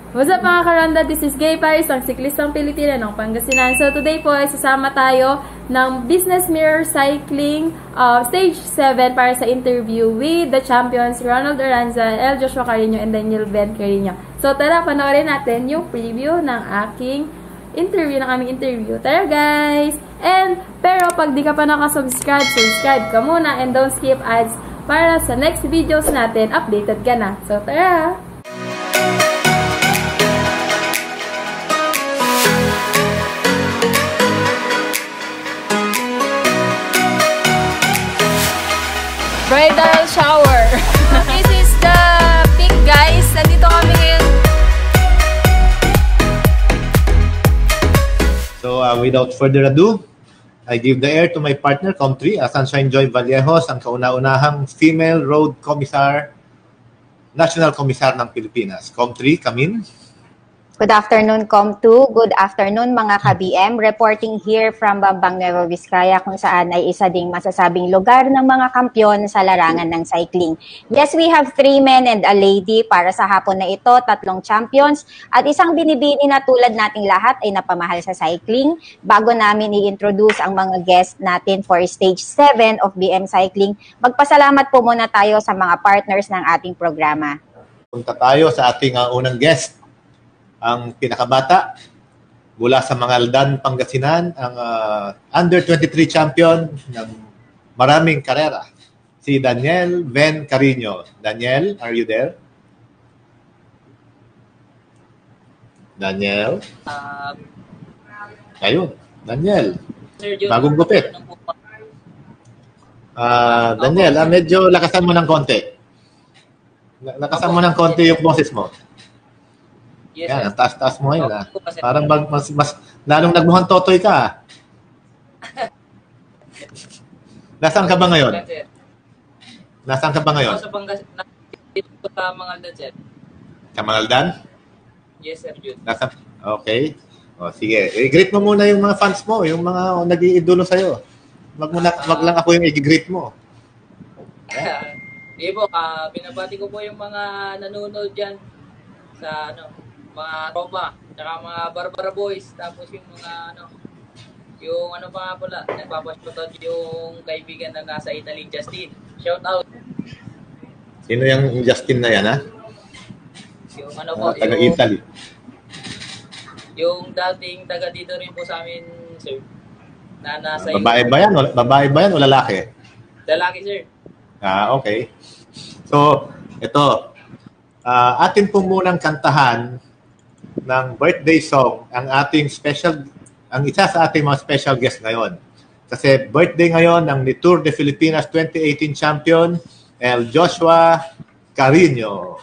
What's up mga karonda? This is Gay Paris, ang siklistang Pilipina ng Pangasinan. So today po ay sasama tayo ng Business Mirror Cycling Stage 7 para sa interview with the champions Ronald Oranza, L. Joshua Carino, and Daniel Ben Carino. So tara, panoorin natin yung preview ng aming interview. Tara guys! Pero pag di ka pa nakasubscribe, subscribe ka muna and don't skip ads para sa next videos natin, updated ka na. So tara! Bridal shower. This is the peak, guys. Nandito kami ngayon. So, without further ado, I give the air to my partner, Com3, Sunshine Joy Vallejos, ang kauna-unahang female road commissar, national commissar ng Pilipinas. Com3, come in. Good afternoon, Com2. Good afternoon, mga ka-BM. Reporting here from Bambang Nueva Vizcaya, kung saan ay isa ding masasabing lugar ng mga kampyon sa larangan ng cycling. Yes, we have 3 men and a lady para sa hapon na ito, 3 champions, at isang binibini na tulad nating lahat ay napamahal sa cycling. Bago namin i-introduce ang mga guest natin for Stage 7 of BM Cycling, magpasalamat po muna tayo sa mga partners ng ating programa. Punta tayo sa ating unang guest. Ang pinakabata mula sa Mangaldan, Pangasinan, ang under-23 champion ng maraming karera, si Daniel Ben Carino. Daniel, are you there? Daniel? Ayun, Daniel. Bagong gupit. Daniel, medyo lakasan mo ng konti. Lakasan mo ng konti yung boses mo. Yes, yan, ang taas-taas mo ngayon. Parang mas lalong nagmukhang totoy ka. Nasaan ka ba ngayon? Nasaan ka ba ngayon? Sa Pangasinan, sa Mangaldan, sir. Sa Mangaldan? Yes, sir, Jude. Okay. O, sige. I-greet mo muna yung mga fans mo, yung mga nag-iidolo sa'yo. Wag lang ako yung i-greet mo. Sige po, binabati ko po yung mga nanonood dyan sa mga tropa, tsaka mga Barbara Boys, tapos yung mga yung pa nga pala, nagpapashoutout yung kaibigan na nasa Italy, Justin. Shout out. Sino yung Justin na yan, ha? Yung po, taga Italy. Yung dating taga dito rin po sa amin, sir. Na nasa Babae ba yan o lalaki? Lalaki, sir. Okay. So, ito. Atin po munang kantahan ng birthday song ang isa sa ating mga special guest ngayon. Kasi birthday ngayon ng Tour de Filipinas 2018 champion, El Joshua Carino.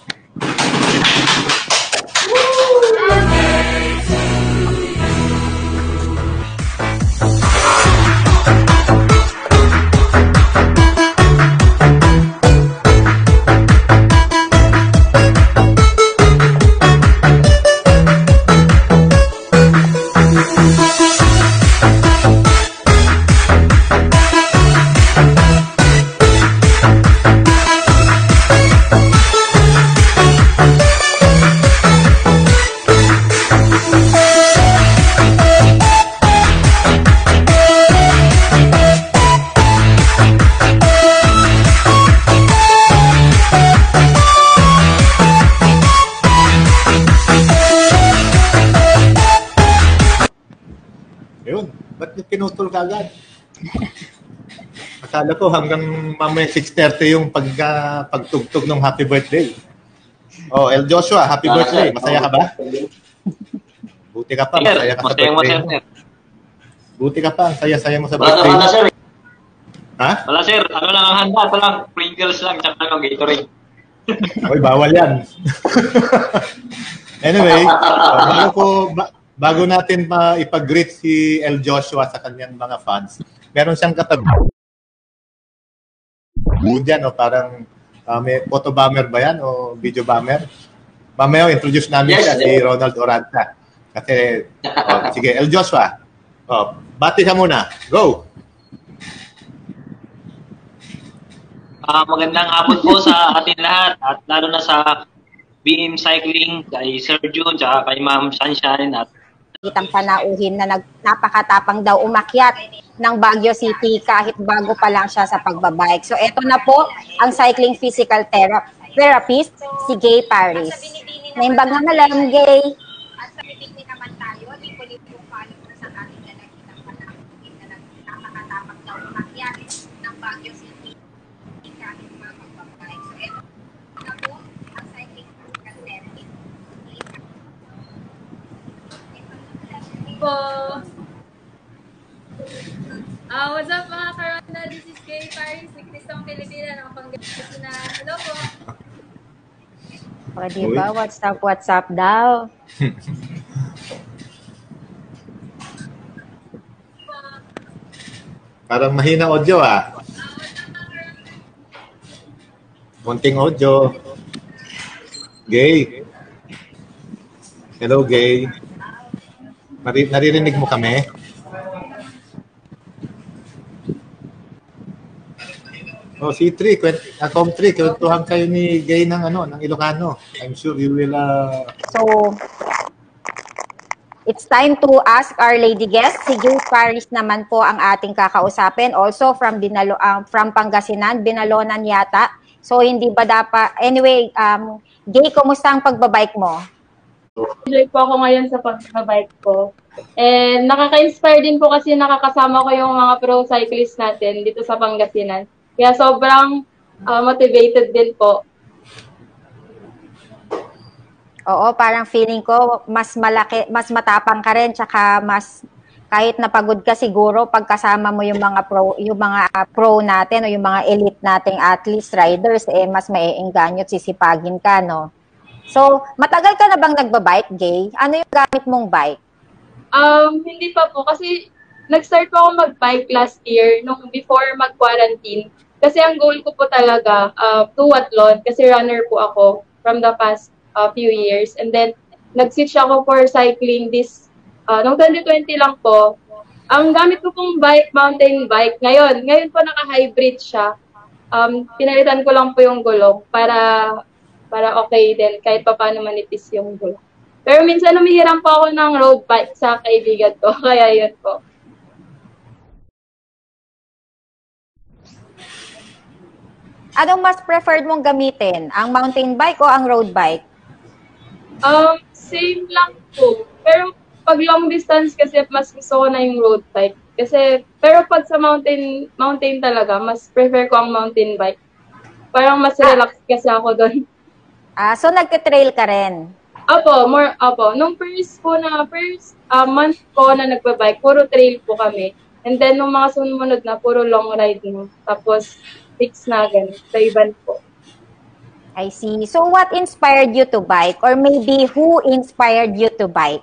Pinutol ka agad. Akala ko hanggang mamaya 6:30 yung pagtugtog ng happy birthday. Oh, El Joshua, happy birthday. Masaya ka ba? Buti ka pa, masaya ka sa birthday mo. Buti ka pa, saya-saya mo sa birthday mo. Ha? Wala sir, lang ang handa? Ito lang, Pringles lang, tsaka Gatorade. Oy, bawal yan. Anyway, bago natin ipag-greet si El Joshua sa kanyang mga fans, meron siyang katabi. Diyan, parang may photo bomber ba yan o video bomber? Mamaya, introduce namin siya si Ronald Oranza. Kasi, sige, El Joshua, bati ka muna. Go! Magandang hapon po sa atin lahat at lalo na sa BM Cycling, kay Sir June, tsaka kay Ma'am Sunshine at Kitang panauhin na napakatapang daw umakyat ng Baguio City kahit bago pa lang siya sa pagbabike. So eto na po ang cycling physical therapist, si Gay Paris. Naimbag na malam, Gay. At sa meeting naman tayo, di po yung followers ang ating nakikitang panauhin na napakatapang daw umakyat ng Baguio City kahit mga pagbabike. So eto na po ang cycling physical therapist. Po. What's up mga Karona? This is Gay Paris, si Kristong Pilipina ng Pangasinan. Hello po. O, diba? What's up daw? Parang mahina audio Konting audio. Gay. Hello, Gay. Naririnig mo kami? Oh, C3, Com3, kwentuhan kayo ni Gay ng Ilocano. I'm sure you will So, it's time to ask our lady guest. Si Gay Paris naman po ang ating kakausapin. Also from from Pangasinan, Binalonan yata. So, hindi ba dapat... Anyway, Gay, kumusta ang pagbabike mo? Enjoy po ako ngayon sa pagbabike ko. And nakaka-inspire din po kasi nakakasama ko yung mga pro cyclists natin dito sa Pangasinan. Kaya sobrang motivated din po. Oo, parang feeling ko mas malaki, mas matapang ka rin, tsaka mas kahit napagod ka siguro pagkasama mo yung mga pro natin o yung mga elite nating athletes, riders, mas maiengganyo at sisipagin ka, no? So, matagal ka na bang nagbabike, Gay? Ano yung gamit mong bike? Hindi pa po kasi nag-start po ako mag-bike last year nung before mag-quarantine. Kasi ang goal ko po talaga duathlon kasi runner po ako from the past few years. And then nag-switch ako for cycling this noong 2020 lang po. Ang gamit ko pong bike, mountain bike. Ngayon po naka-hybrid siya. Pinalitan ko lang po yung gulong para okay din kahit pa paano manipis yung gulong. Pero minsan humihiram po ako ng road bike sa kaibigan ko. Kaya yun po. Anong mas preferred mong gamitin? Ang mountain bike o ang road bike? Same lang po. Pero pag long distance kasi mas gusto ko na yung road bike. Pero pag sa mountain talaga, mas prefer ko ang mountain bike. Parang mas relax kasi ako doon. So nagka-trail ka rin? Opo. Nung first month ko na nagbabike, puro trail po kami. And then nung mga sumunod na, puro long ride na. Tapos, fix na ganun, sa iban po. I see. So what inspired you to bike? Or maybe who inspired you to bike?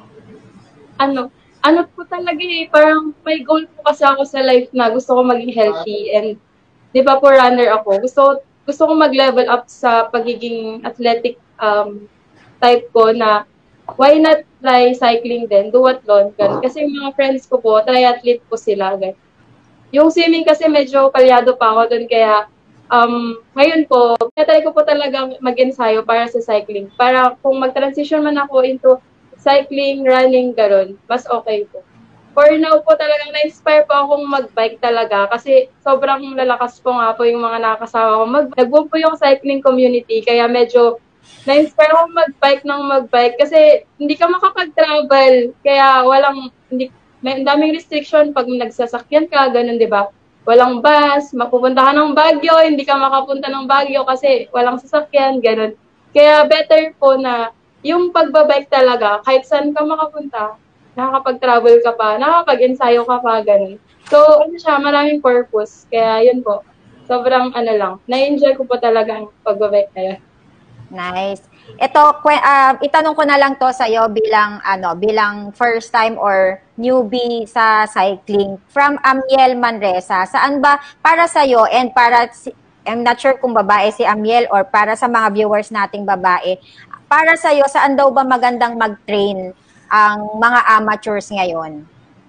Ano po talaga parang may goal po kasi ako sa life na gusto ko maging healthy. And di ba po runner ako, gusto ko mag-level up sa pagiging athletic type ko na why not try cycling din, duathlon, ganun. Kasi yung mga friends ko po, triathlete po sila, ganun. Yung swimming kasi medyo kalyado pa ako doon, kaya ngayon po, natry ko po talagang mag-ensayo para sa cycling. Para kung mag-transition man ako into cycling, running, gano'n, mas okay po. For now po talagang na-inspire po akong mag-bike talaga kasi sobrang lalakas po nga po yung mga nakakasama ko. Nag-boom po yung cycling community, kaya medyo na-inspire akong mag-bike kasi hindi ka makapag-travel. Kaya may daming restriction pag nagsasakyan ka, ganun, di ba? Walang bus, mapupunta ka ng Baguio, hindi ka makapunta ng Baguio kasi walang sasakyan, ganun. Kaya better po na yung pagbabike talaga, kahit saan ka makapunta, nakakapag-travel ka pa, nakakapag-ensayo ka pa, ganun. So, maraming purpose. Kaya yun po, sobrang na-enjoy ko po talaga ang pagbabike na yun. Nice. Ito, itanong ko na lang to sa iyo bilang first time or newbie sa cycling from Amiel Manresa. Saan ba para sa iyo and I'm not sure kung babae si Amiel or para sa mga viewers nating babae. Para sa iyo, saan daw ba magandang mag-train ang mga amateurs ngayon?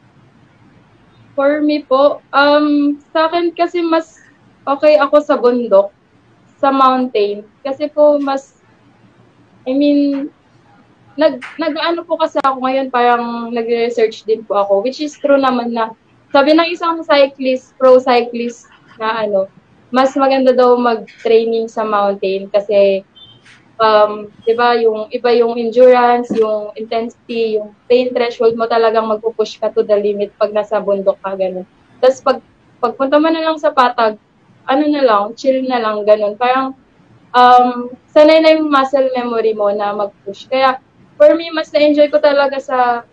For me po, sa akin kasi mas okay ako sa bundok, sa mountain. Kasi po mas I mean, nag-ano po kasi ako ngayon, parang nag-research din po ako, which is true naman na sabi ng isang cyclist, pro cyclist na mas maganda daw mag-training sa mountain kasi 'di ba, yung iba yung endurance, yung intensity, yung pain threshold mo talagang magpupush ka to the limit pag nasa bundok ka ganun. Tapos pagpunta mo na lang sa patag, na lang, chill na lang ganun. Parang sanay na yung muscle memory mo na mag-push. Kaya for me, mas na-enjoy ko talaga sa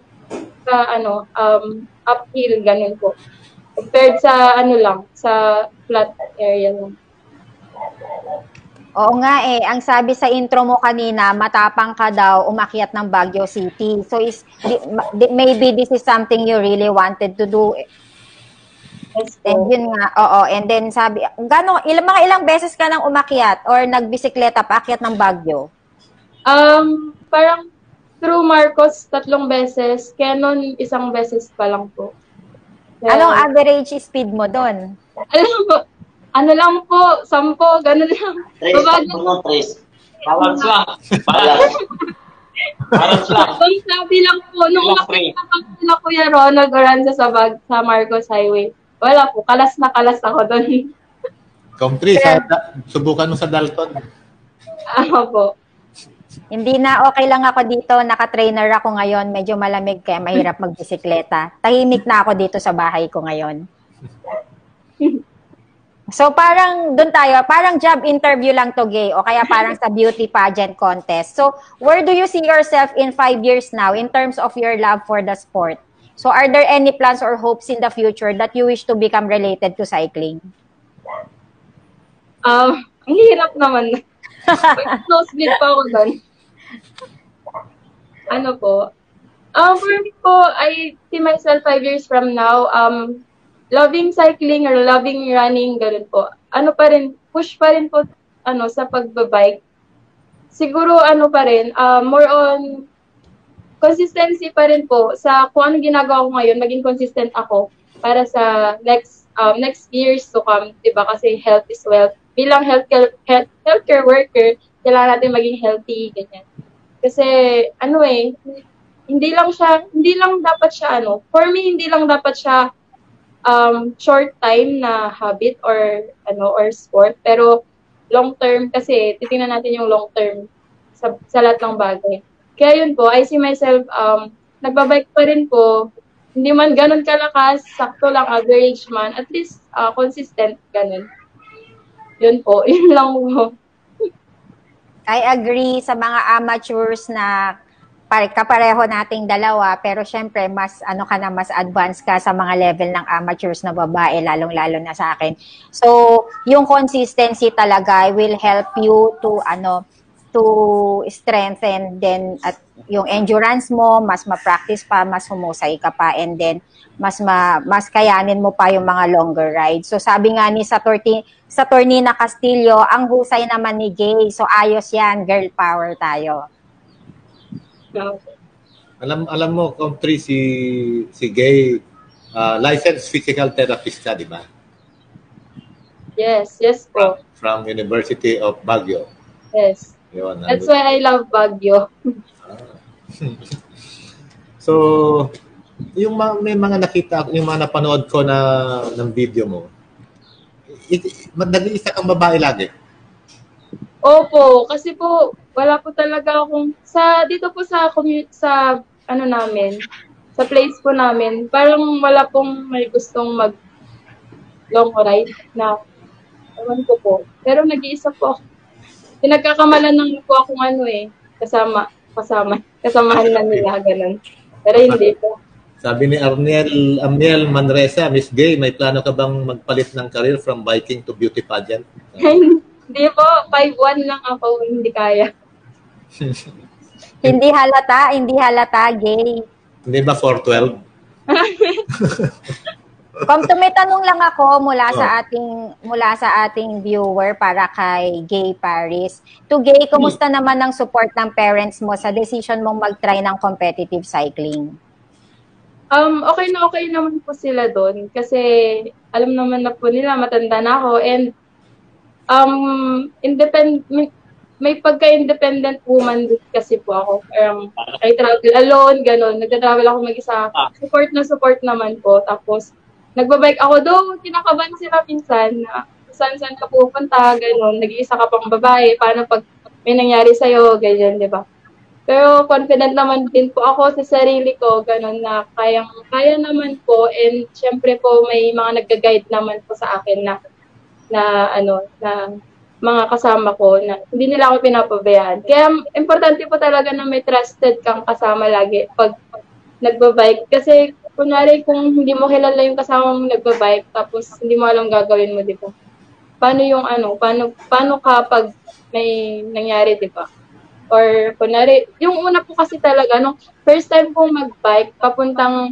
uphill ganun po. Compared sa sa flat area lang. Oo nga ang sabi sa intro mo kanina, matapang ka daw umakyat ng Baguio City. So maybe this is something you really wanted to do. Yes, And yun nga, oo. And then sabi, mga ilang beses ka nang umakyat or nagbisikleta paakyat ng Baguio? Parang through Marcos 3 beses, Canon 1 beses pa lang po. Anong average speed mo doon? Ano lang po, 10, ganun lang. Tres. Balance lang. Balance lang. Ang sabi lang po, nung nakita ko na Kuya Ronald Oranza sa Marcos Highway, wala po, kalas na kalas ako doon. Comtri, subukan mo sa Dalton. Po. Hindi na, okay lang ako dito. Naka-trainer ako ngayon. Medyo malamig kaya mahirap magbisikleta. Tahimik na ako dito sa bahay ko ngayon. So parang doon tayo, parang job interview lang to, Gay, o kaya parang sa beauty pageant contest. So where do you see yourself in 5 years now in terms of your love for the sport? So are there any plans or hopes in the future that you wish to become related to cycling? Ang hirap naman. Nosebleed pa ako doon. For me po, I see myself 5 years from now, loving cycling or loving running, ganun po. Push pa rin po, sa pagbabike. Siguro, pa rin, more on consistency pa rin po sa kung anong ginagawa ko ngayon, maging consistent ako para sa next years to come, diba? Kasi health is wealth. Bilang healthcare worker, kailangan natin maging healthy, ganyan. Kasi, hindi lang dapat siya, for me, hindi lang dapat siya short time na habit or sport, pero long term kasi titingnan natin yung long term sa lahat ng bagay. Kaya yun po, I see myself nagbabike pa rin po, hindi man ganun kalakas, sakto lang, average man, at least consistent, ganun. Yun po, yun lang po. I agree sa mga amateurs na kapareho nating dalawa, pero syempre mas mas advanced ka sa mga level ng amateurs na babae, lalong-lalo na sa akin. So, yung consistency talaga will help you to strengthen then at yung endurance mo, mas ma-practice pa, mas humusay ka pa, and then mas kayanin mo pa yung mga longer rides. So sabi nga ni sa Tornina Castillo, ang husay naman ni Gay. So ayos yan, girl power tayo. Alam mo, Comtri, si Gay, licensed physical therapist ka, di ba? Yes po. From University of Baguio. Yes. Yun, that's why I love Baguio. So, may mga nakita, yung mga napanood ko ng video mo, nag-iisa kang babae lagi? Opo, kasi po, wala po talaga akong, dito po sa namin, sa place po namin, parang wala pong may gustong mag long ride na, ewan ko po. Pero nag-iisa po ako. Pinagkakamalan lang po akong kasamahan na nila, ganun. Pero hindi po. Sabi ni Amiel Manresa, Miss Gay, may plano ka bang magpalit ng career from biking to beauty pageant? Hindi po, 5'1" lang ako, hindi kaya. Hindi halata, Gay. Hindi ba 4'12"? May tanong lang ako mula sa ating viewer para kay Gay Paris. To Gay, kumusta naman ang support ng parents mo sa decision mong mag-try ng competitive cycling? Okay naman po sila doon kasi alam naman na po nila matanda na ako and may pagka-independent woman din kasi po ako. I travel alone, gano'n. Nagta-travel ako mag-isa. Support naman po. Tapos, nagbabike ako doon. Kinakabahan sila minsan na saan-saan ka pupunta, gano'n. Nag-iisa ka pang babae. Paano pag may nangyari sa'yo, ganyan, di ba? Pero confident naman din po ako sa sarili ko, gano'n na kaya naman po. And syempre po, may mga nag-guide naman po sa akin na mga kasama ko na hindi nila ako pinapabayaan. Kaya importante po talaga na may trusted kang kasama lagi pag nagbabike. Kasi kunwari kung hindi mo kilala yung kasama mong nagbabike tapos hindi mo alam gagawin mo, di ba? Paano ka pag may nangyari, di ba? Or kunwari, yung una po kasi talaga, nung first time kong mag-bike, papuntang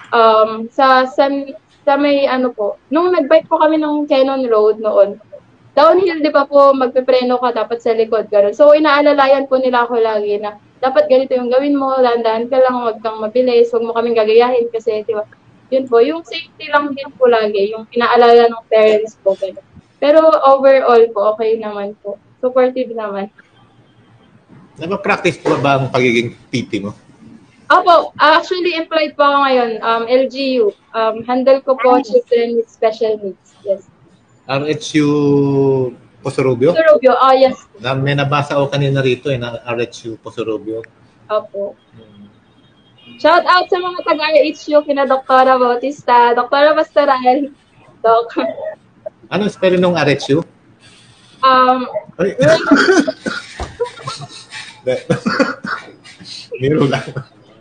sa may nung nag-bike po kami ng Cannon Road noon, downhill, di ba po, magpepreno ka dapat sa likod, gano'n. So, inaalalayan po nila ako lagi na dapat ganito yung gawin mo, dahan-dahan ka lang, huwag kang mabilis, huwag mo kaming gagayahin kasi, di ba, yun po, yung safety lang din po lagi, yung inaalala ng parents po, gano'n. Pero overall po, okay naman po. Supportive naman. Nagpa-practice po ba ang pagiging PT mo? Opo, actually employed po ako ngayon, LGU. Handle ko po children with special needs. Yes. RHU Posorobio? Posorobio, yes. May nabasa ako kanina rito na RHU Posorobio. Opo. Shout out sa mga taga-RHU, kina Dr. Bautista, Dr. Pastoral, Doc. Anong spelling ng RHU? Miro lang.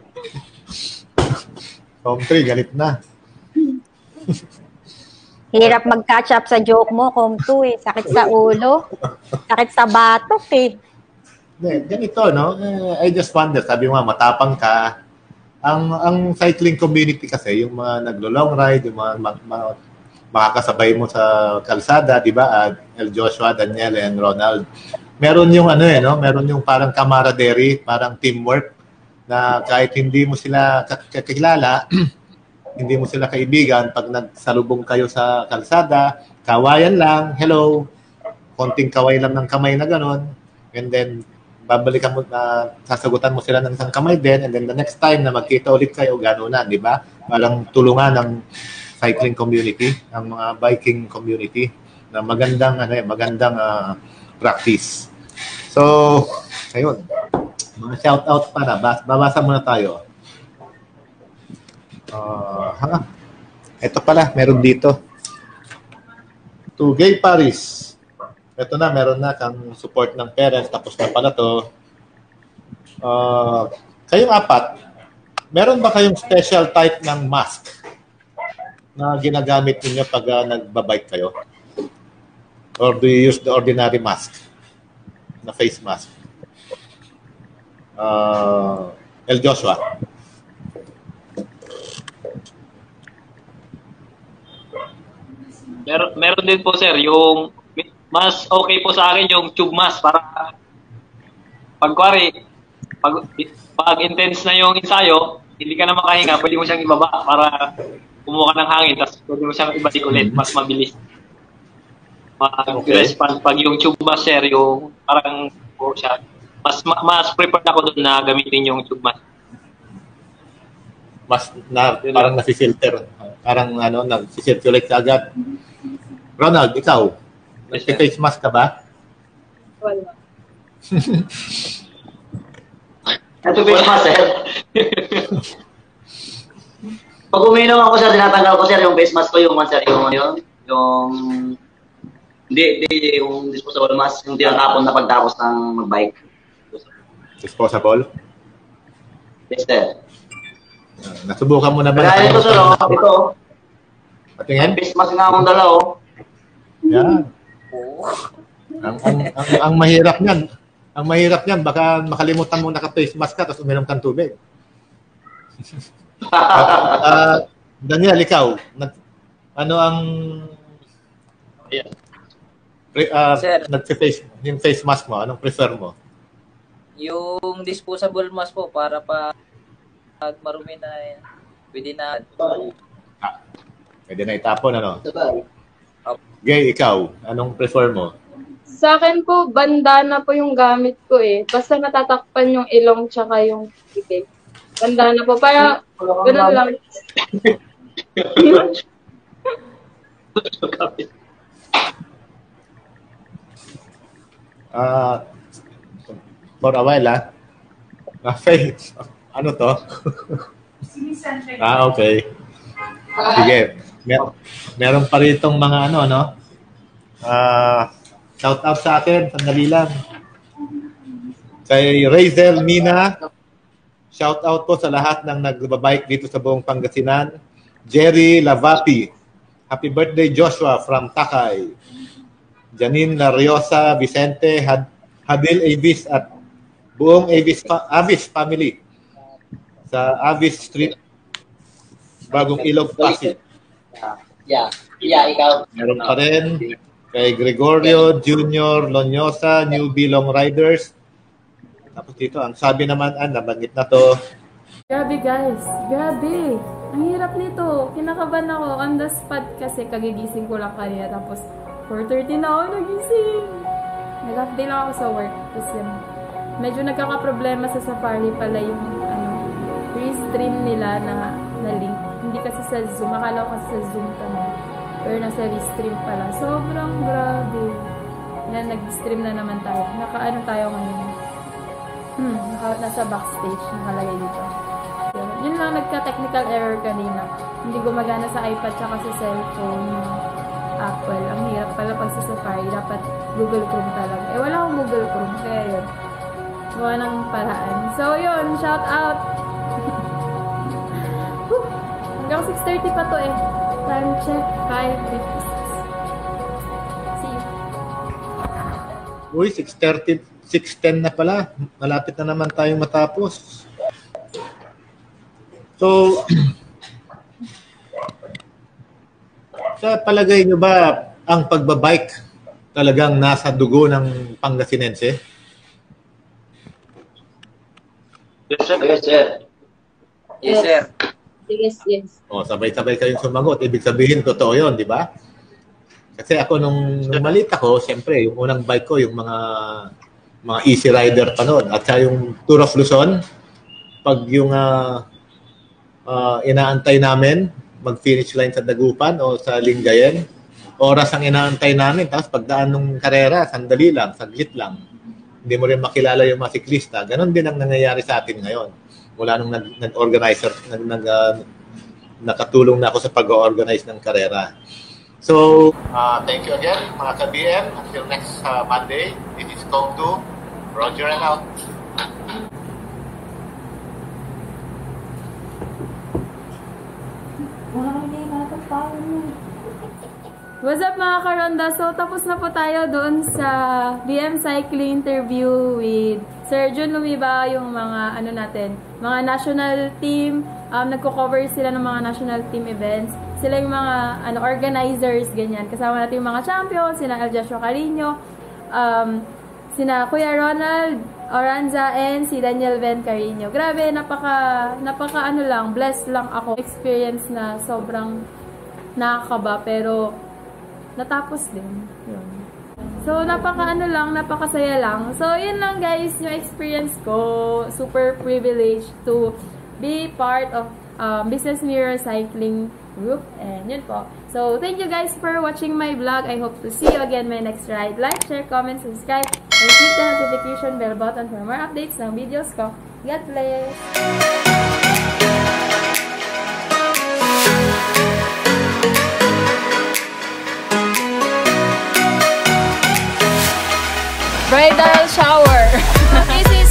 Form 3, galit na. Hirap mag-catch up sa joke mo, Form 2 eh. Sakit sa ulo. Sakit sa batok eh. Ganito, no? I just wonder, sabi mo, matapang ka. Ang cycling community kasi, yung mga naglo-long ride, yung mga makakasabay mo sa kalsada, di ba? El Joshua, Daniel, and Ronald. Meron yung meron yung parang camaraderie, parang teamwork na kahit hindi mo sila kakilala, hindi mo sila kaibigan, pag nagsalubong kayo sa kalsada, kawayan lang, hello, konting kaway lang ng kamay na gano'n, and then babalikan mo, sasagutan mo sila ng isang kamay din, and then the next time na magkita ulit kayo, gano'n na, di ba? Parang tulungan ng cycling community, ang mga biking community, na magandang practice. So, ayun. Mga shout-out para. Babasa muna tayo. Ito pala, meron dito. To Gay Paris. Ito na, meron na kang support ng parents. Tapos na pala to. Kayong apat, meron ba kayong special type ng mask na ginagamit niyo pag nagbabike kayo? Or do you use the ordinary mask? Na face mask? El Joshua. Meron din po, sir, yung mas okay po sa akin yung tube mask para pag intense na yung ensayo, hindi ka na makahinga, pwede mo siyang ibaba para kumuha ka ng hangin, tapos pwede mo siyang ibalik ulit, mas mabilis. Mag-respond pag yung tube mask, sir, yung parang siya, mas prepared ako doon na gamitin yung tube mask. Parang nasi-filter. Parang nag-circulate ka agad. Ronald, ikaw, nag-face mask ka ba? Wala. Ito face mask, sir. Pag uminom ako, sir, tinatanggal ko, sir, yung face mask ko, yung yung disposable mask, yung tinatapon na pagtapos ng mag-bike. Disposable? Yes, sir. Nasubukan mo na ba? Kaya ito, sir, ito. Patingin? Face mask nga akong dala, Yan. Ang mahirap niyan. Ang mahirap niyan, baka makalimutan mo naka-face mask ka tapos uminom kang tubig. Daniel, ikaw, ano ang yung face mask mo, anong prefer mo? Yung disposable mask po para pag marumi na pwede na. Pwede na itapon, ano? Gay, ikaw, anong prefer mo? Sa akin po, bandana po yung gamit ko eh. Basta natatakpan yung ilong tsaka yung bibig. Bandana po. Para, ganun lang. For a while, Faith, ano to? Okay. Sige. Meron pa ritong mga shout out sa atin, sandali lang. Kay Razel Mina, shout out po sa lahat ng nagbabike dito sa buong Pangasinan. Jerry Lavapi, happy birthday Joshua from Takay. Janine Lariosa, Vicente, Hadil Avis at buong Avis family sa Avis Street, Bagong Ilog, Pasig. Yeah, ikaw. Meron pa rin kay Gregorio Junior Lonyosa, New Bilong Riders. Tapos dito, ang sabi naman, nabanggit na to. Grabe guys, grabe. Ang hirap nito. Kinakabahan ako on the spot kasi kagigising ko lang kanina. Tapos 4:30 na ako nagising. Nag-half day lang ako sa work. Kasi medyo nagkakaproblema sa Safari pala yung pre-stream nila na link. Hindi kasi sa Zoom. Akala ko kasi sa Zoom kami. Pero nasa restream pala. Sobrang grabe. Nag-stream na naman tayo. Naka-ano tayo ngayon. Nasa backstage. Nakalagay dito. So, yun lang nagka-technical error kanina. Hindi gumagana sa iPad tsaka sa cellphone yung Apple. Ang hirap pala pag sa Safari. Dapat Google Chrome talaga. Wala akong Google Chrome. Kaya yun. Gawa ng paraan. So, yun. Shout out. Hanggang 6:30 pa to eh. Time check. 5:56. See you. Uy, 6:30, 6:10 na pala. Malapit na naman tayong matapos. So, sa palagay nyo ba ang pagbabike talagang nasa dugo ng Pangasinense? Yes, sir. Yes, sir. Yes, sir. Yes. Sabay-sabay kayong sumagot. Ibig sabihin, totoo yun, di ba? Kasi ako nung malit ako, siyempre, yung unang bike ko, yung mga Easy Rider pa noon. At sa yung Tour of Luzon, pag yung inaantay namin, mag-finish line sa Dagupan o sa Lingayen, oras ang inaantay namin. Tapos pagdaan ng karera, sandali lang, saglit lang. Hindi mo rin makilala yung mga siklista. Ganon din ang nangyayari sa atin ngayon. Mula nung nag-organizer, nakatulong na ako sa pag-organize ng karera. So, thank you again, mga ka-BM. Until next Monday, this is Kong 2. Roger and out. What's up mga karonda? So, tapos na po tayo doon sa BM Cycling interview with Sir Jun Lumiba, yung mga mga national team. Nagko-cover sila ng mga national team events. Sila yung mga organizers, ganyan. Kasama natin yung mga champions, sina El Joshua Carino, sina Kuya Ronald Oranza, and si Daniel Ben Carino. Grabe, napaka blessed lang ako. Experience na sobrang nakakaba, pero natapos din. Yun. So, napakasaya lang. So, yun lang guys, yung experience ko. Super privileged to be part of Business Mirror Cycling Group. And yun po. So, thank you guys for watching my vlog. I hope to see you again my next ride. Like, share, comment, subscribe, and click the notification bell button for more updates ng videos ko. God bless! Bridal shower. This is